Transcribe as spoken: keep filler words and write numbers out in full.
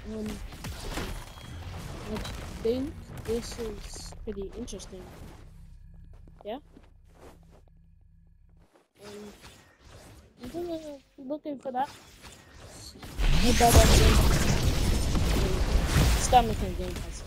Um, I think this is pretty interesting. Yeah. Um, I'm gonna be looking for that. I bet that game has. Start making a game has